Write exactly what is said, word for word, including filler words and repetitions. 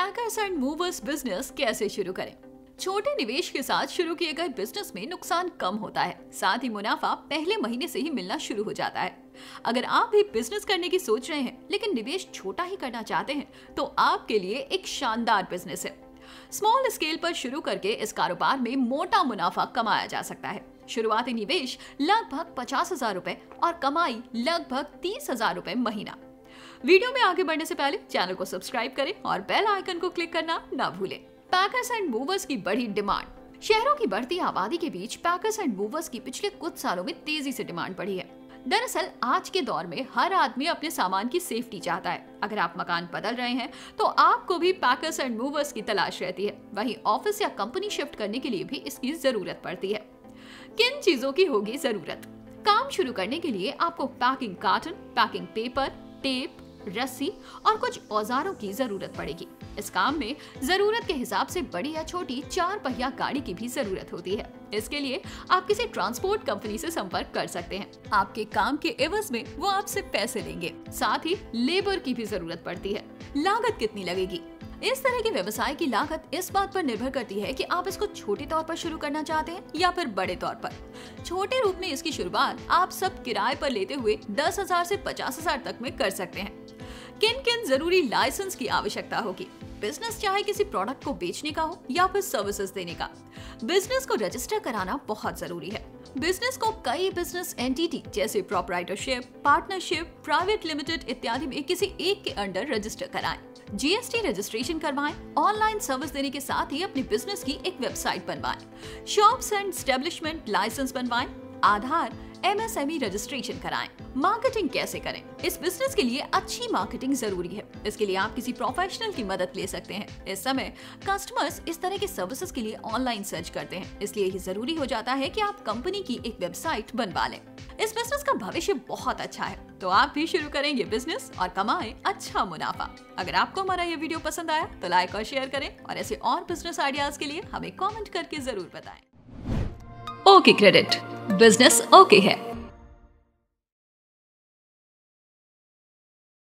Packers and movers business कैसे शुरू करें। छोटे निवेश के साथ शुरू किए गए बिजनेस में नुकसान कम होता है, साथ ही मुनाफा पहले महीने से ही मिलना शुरू हो जाता है। अगर आप भी बिजनेस करने की सोच रहे हैं लेकिन निवेश छोटा ही करना चाहते हैं तो आपके लिए एक शानदार बिजनेस है। स्मॉल स्केल पर शुरू करके इस कारोबार में मोटा मुनाफा कमाया जा सकता है। शुरुआती निवेश लगभग पचास हजार रुपए और कमाई लगभग तीस हजार रुपए महीना। वीडियो में आगे बढ़ने से पहले चैनल को सब्सक्राइब करें और बेल आइकन को क्लिक करना ना भूलें। पैकर्स एंड मूवर्स की बढ़ी डिमांड। शहरों की बढ़ती आबादी के बीच पैकर्स एंड मूवर्स की पिछले कुछ सालों में तेजी से डिमांड बढ़ी है। दरअसल आज के दौर में हर आदमी अपने सामान की सेफ्टी चाहता है। अगर आप मकान बदल रहे हैं तो आपको भी पैकर्स एंड मूवर्स की तलाश रहती है। वहीं ऑफिस या कंपनी शिफ्ट करने के लिए भी इसकी जरूरत पड़ती है। किन चीजों की होगी जरूरत? काम शुरू करने के लिए आपको packing carton, packing paper, tape, रस्सी और कुछ औजारों की जरूरत पड़ेगी। इस काम में जरूरत के हिसाब से बड़ी या छोटी चार पहिया गाड़ी की भी जरूरत होती है। इसके लिए आप किसी ट्रांसपोर्ट कंपनी से संपर्क कर सकते हैं। आपके काम के एवज में वो आपसे पैसे लेंगे। साथ ही लेबर की भी जरूरत पड़ती है। लागत कितनी लगेगी? इस तरह के व्यवसाय की लागत इस बात पर निर्भर करती है कि आप इसको छोटे तौर पर शुरू करना चाहते हैं या फिर बड़े तौर पर। छोटे रूप में इसकी शुरुआत आप सब किराए पर लेते हुए दस हजार से पचास हजार तक में कर सकते हैं। किन किन जरूरी लाइसेंस की आवश्यकता होगी? बिजनेस चाहे किसी प्रोडक्ट को बेचने का हो या फिर सर्विसेज देने का, बिजनेस को रजिस्टर कराना बहुत जरूरी है। बिजनेस को कई बिजनेस एंटिटी जैसे प्रोप्राइटरशिप, पार्टनरशिप, प्राइवेट लिमिटेड इत्यादि में किसी एक के अंडर रजिस्टर कराएं। जीएसटी रजिस्ट्रेशन करवाएं। ऑनलाइन सर्विस देने के साथ ही अपने बिजनेस की एक वेबसाइट बनवाएं। शॉप्स एंड एस्टेब्लिशमेंट लाइसेंस बनवाएं। आधार, एमएसएमई रजिस्ट्रेशन कराएं। मार्केटिंग कैसे करें? इस बिजनेस के लिए अच्छी मार्केटिंग जरूरी है। इसके लिए आप किसी प्रोफेशनल की मदद ले सकते हैं। इस समय कस्टमर्स इस तरह के सर्विसेज के लिए ऑनलाइन सर्च करते हैं, इसलिए ये जरूरी हो जाता है कि आप कंपनी की एक वेबसाइट बनवा लें। इस बिजनेस का भविष्य बहुत अच्छा है, तो आप भी शुरू करें ये बिजनेस और कमाएं अच्छा मुनाफा। अगर आपको हमारा ये वीडियो पसंद आया तो लाइक और शेयर करें और ऐसे और बिजनेस आइडियाज के लिए हमें कमेंट करके जरूर बताएं। ओके क्रेडिट, बिजनेस ओके है।